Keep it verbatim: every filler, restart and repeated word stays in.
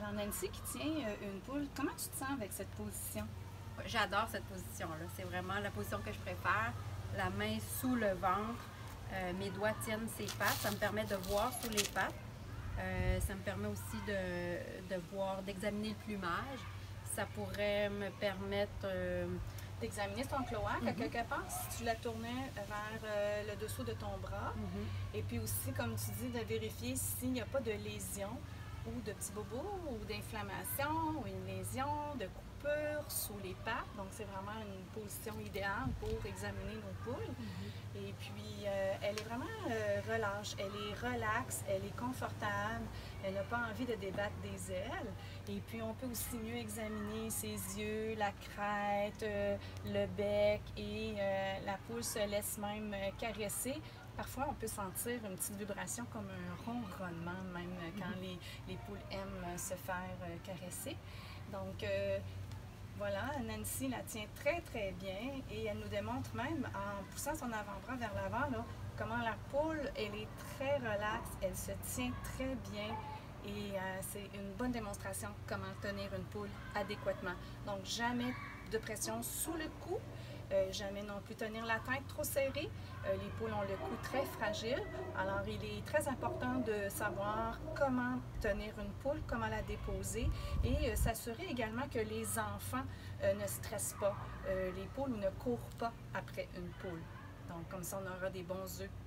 Alors Nancy qui tient euh, une poule, comment tu te sens avec cette position? J'adore cette position-là. C'est vraiment la position que je préfère. La main sous le ventre, euh, mes doigts tiennent ses pattes. Ça me permet de voir sous les pattes. Euh, ça me permet aussi de, de voir, d'examiner le plumage. Ça pourrait me permettre euh, d'examiner ton cloaque mm-hmm. à quelque part si tu la tournais vers euh, le dessous de ton bras. Mm-hmm. Et puis aussi, comme tu dis, de vérifier s'il n'y a pas de lésion ou de petits bobos ou d'inflammation ou une lésion, de coupure sous les pattes. Donc, c'est vraiment une position idéale pour examiner nos poules. Mm-hmm. Et puis, euh, elle est vraiment euh, relâche, elle est relaxe, elle est confortable, elle n'a pas envie de débattre des ailes. Et puis, on peut aussi mieux examiner ses yeux, la crête, euh, le bec et euh, la poule se laisse même euh, caresser. Parfois, on peut sentir une petite vibration comme un ronronnement, même quand mm-hmm. les, les poules aiment se faire euh, caresser. Donc, euh, voilà, Nancy la tient très très bien et elle nous démontre même en poussant son avant-bras vers l'avant là, comment la poule, elle est très relaxe, elle se tient très bien et euh, c'est une bonne démonstration de comment tenir une poule adéquatement. Donc jamais de pression sous le cou, euh, jamais non plus tenir la tête trop serrée. Euh, les poules ont le cou très fragile, alors il est très important de savoir comment tenir une poule, comment la déposer et euh, s'assurer également que les enfants euh, ne stressent pas euh, les poules ou ne courent pas après une poule. Donc comme ça on aura des bons œufs